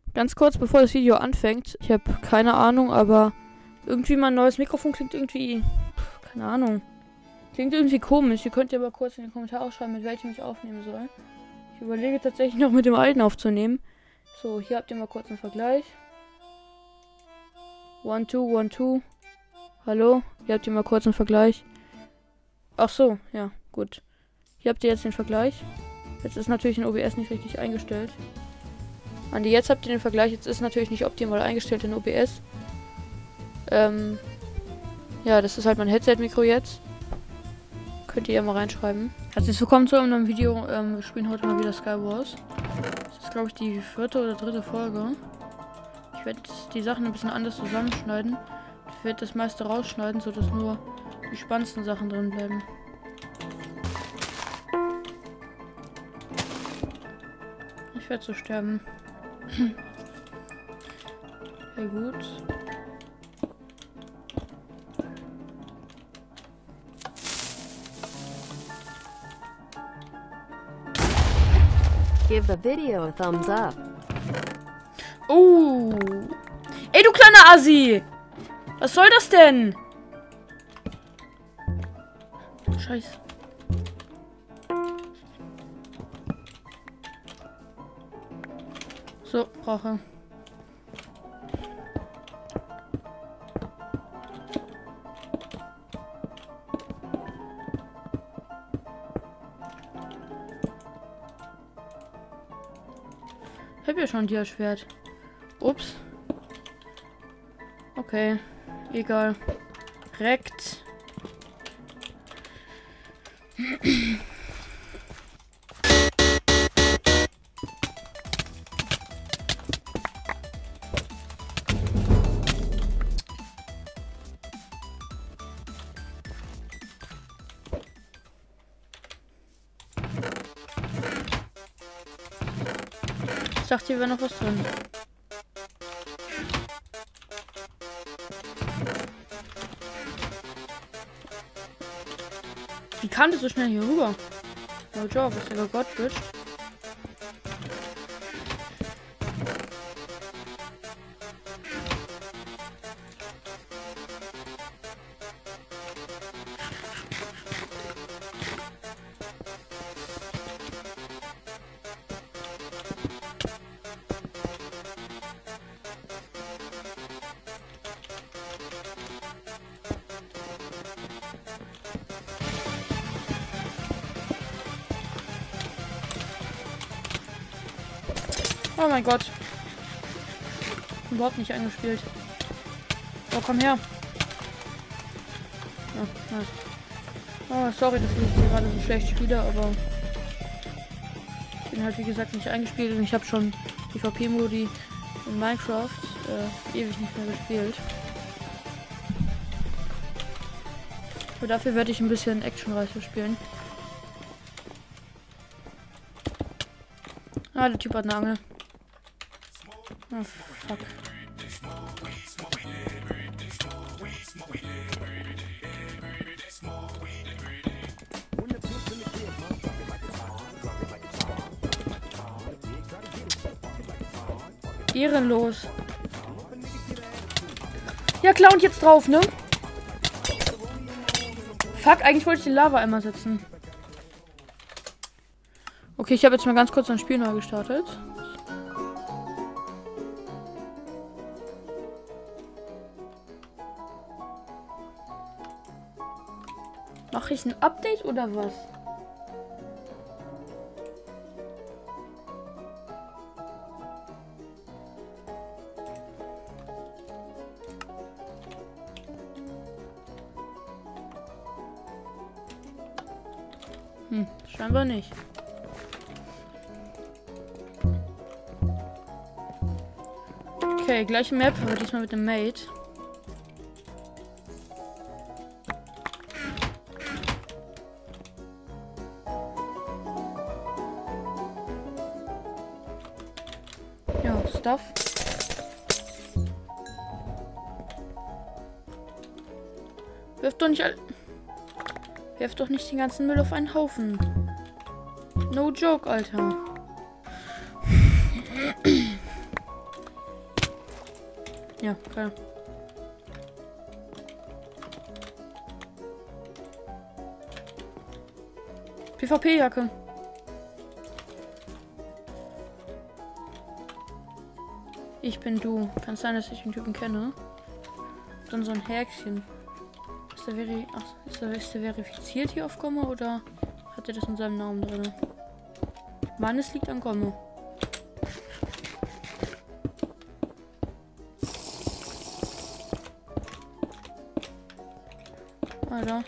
Ganz kurz, bevor das Video anfängt. Ich habe keine Ahnung, aber irgendwie mein neues Mikrofon klingt irgendwie... keine Ahnung. Klingt irgendwie komisch. Ihr könnt ja mal kurz in den Kommentaren schreiben, mit welchem ich aufnehmen soll. Ich überlege tatsächlich noch mit dem alten aufzunehmen. So, hier habt ihr mal kurz einen Vergleich. 1, 2, 1, 2. Hallo? Hier habt ihr mal kurz einen Vergleich. Ach so, ja, gut. Hier habt ihr jetzt den Vergleich. Jetzt ist natürlich in OBS nicht richtig eingestellt. Andi, jetzt habt ihr den Vergleich. Jetzt ist natürlich nicht optimal eingestellt in OBS. Ja, das ist halt mein Headset-Mikro jetzt. Könnt ihr ja mal reinschreiben. Herzlich willkommen zu einem neuen Video. Wir spielen heute mal wieder Skywars. Das ist, glaube ich, die 4. oder 3. Folge. Ich werde die Sachen ein bisschen anders zusammenschneiden. Ich werde das meiste rausschneiden, sodass nur die spannendsten Sachen drin bleiben. Ich werde so sterben. Ja, gut. Give the video a thumbs up. Oh. Ey, du kleiner Assi! Was soll das denn? Scheiße. So, brauche. Ich hab ja schon ein Dia-Schwert. Ups. Okay. Egal. Rekt. Ich dachte, hier wäre noch was drin. Wie kam das so schnell hier rüber? No joke, ist ja Gott, bitch. Oh mein Gott. Überhaupt nicht eingespielt. Oh, komm her. Oh, nice. Oh, sorry, dass ich jetzt hier gerade so schlecht spiele, aber ich bin halt wie gesagt nicht eingespielt und ich habe schon die PvP-Modi in Minecraft ewig nicht mehr gespielt. Aber dafür werde ich ein bisschen actionreicher spielen. Ah, der Typ hat eine Angel. Oh, fuck. Ehrenlos. Ja, klar, und jetzt drauf, ne? Fuck, eigentlich wollte ich die Lava einmal setzen. Okay, ich habe jetzt mal ganz kurz ein Spiel neu gestartet. Mache ich ein Update oder was? Scheinbar nicht. Okay, gleiche Map, aber diesmal mit dem Mate. Ja, Stuff. Wirf doch nicht den ganzen Müll auf einen Haufen. No joke, Alter. Ja, klar. PvP-Jacke. Ich bin du. Kann sein, dass ich den Typen kenne. Dann so ein Häkchen. Ist der verifiziert hier auf Gomme oder hat er das in seinem Namen drin? Mann, es liegt an Gomme. Alter.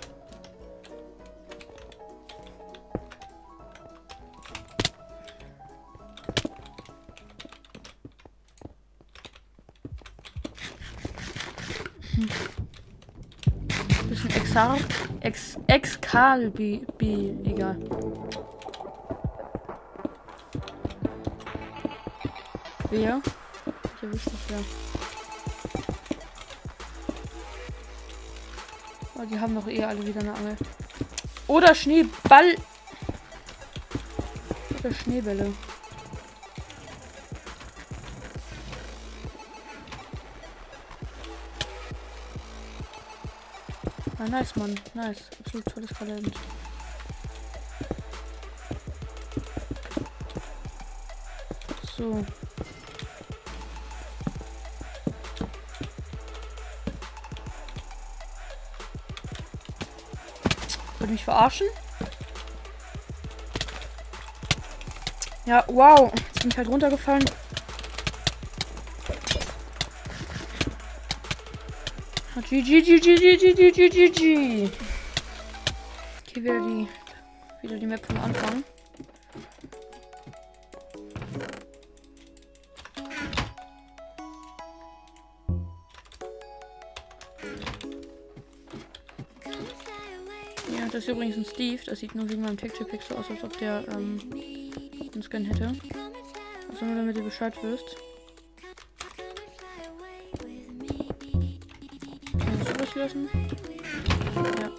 Bisschen Excalibur, egal. Wer? Ich wüsste nicht wer. Oh, die haben doch eh alle wieder eine Angel. Oder Schneeball. Oder Schneebälle. Ah, nice, Mann. Nice. Absolut tolles Talent. So. Würde mich verarschen? Ja, wow. Jetzt bin ich halt runtergefallen. GG. Okay, wieder die Map vom Anfang. Ja, das ist übrigens ein Steve. Das sieht nur wegen meinem Texture Pack so aus, als ob der einen Scan hätte. Also nur damit du Bescheid wirst. Lassen. Ja.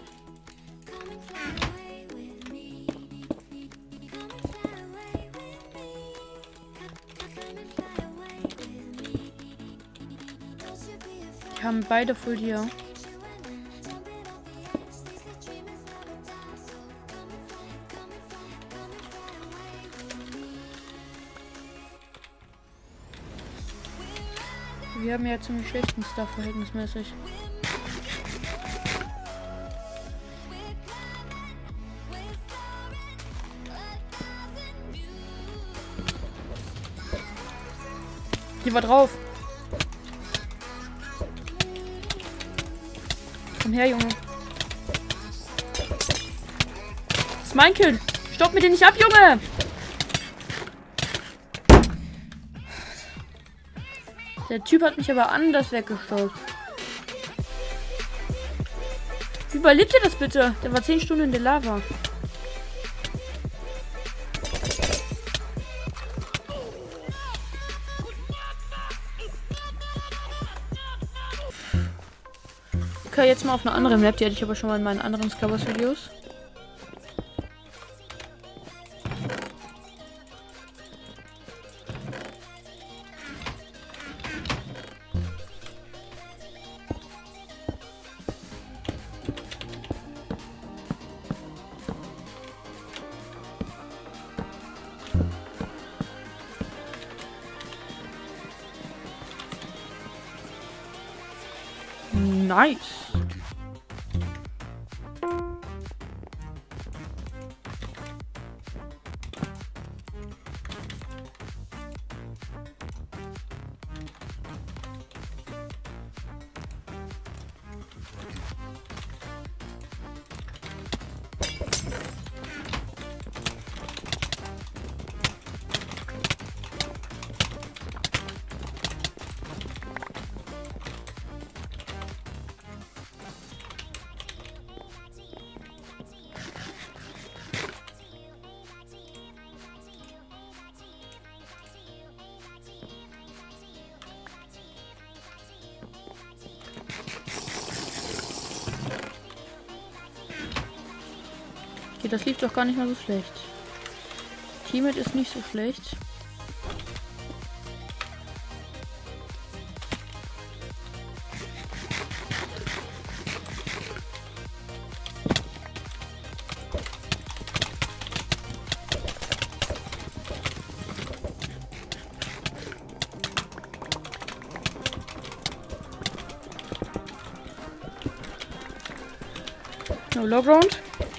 Die haben beide Full Dia. Wir haben ja ziemlich schlechten Stuff verhältnismäßig. Die war drauf. Komm her, Junge. Das ist mein Kill. Stopp mir den nicht ab, Junge. Der Typ hat mich aber anders weggestoppt. Wie überlebt ihr das bitte? Der war 10 Stunden in der Lava. Okay, jetzt mal auf eine andere Map, die hatte ich aber schon mal in meinen anderen Skywars Videos. Nice. Okay, das lief doch gar nicht mal so schlecht. Teammate ist nicht so schlecht. No low ground.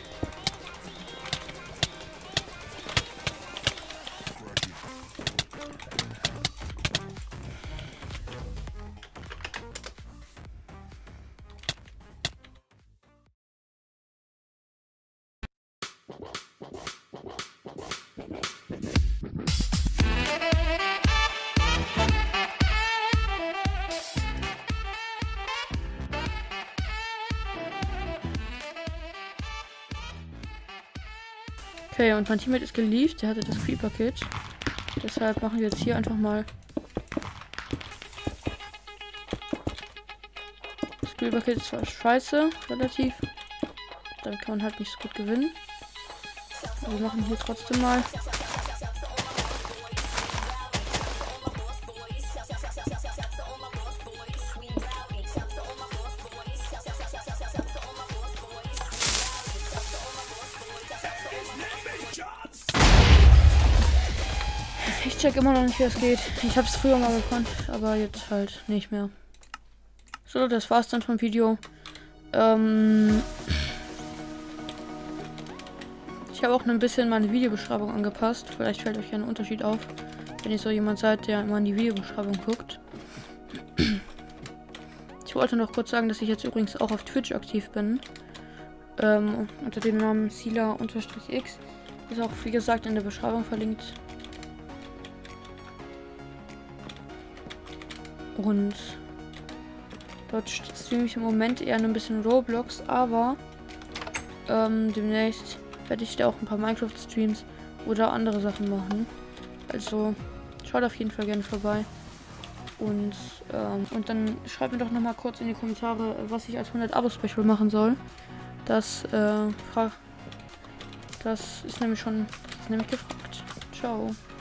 Okay, und mein Teammate ist gelieft, der hatte das Creeper-Kit. Deshalb machen wir jetzt hier einfach mal das Creeper-Kit ist zwar scheiße, relativ. Damit kann man halt nicht so gut gewinnen. Aber wir machen hier trotzdem mal. Ich check immer noch nicht, wie das geht. Ich habe es früher mal gekonnt, aber jetzt halt nicht mehr. So, das war's dann vom Video. Ich habe auch ein bisschen meine Videobeschreibung angepasst. Vielleicht fällt euch ein Unterschied auf, wenn ihr so jemand seid, der immer in die Videobeschreibung guckt. Ich wollte noch kurz sagen, dass ich jetzt übrigens auch auf Twitch aktiv bin. Unter dem Namen Sila_X. Ist auch, wie gesagt, in der Beschreibung verlinkt. Und dort streame ich im Moment eher ein bisschen Roblox, aber demnächst werde ich da auch ein paar Minecraft-Streams oder andere Sachen machen. Also schaut auf jeden Fall gerne vorbei. Und dann schreibt mir doch nochmal kurz in die Kommentare, was ich als 100 Abo-Special machen soll. Das ist nämlich gefragt. Ciao.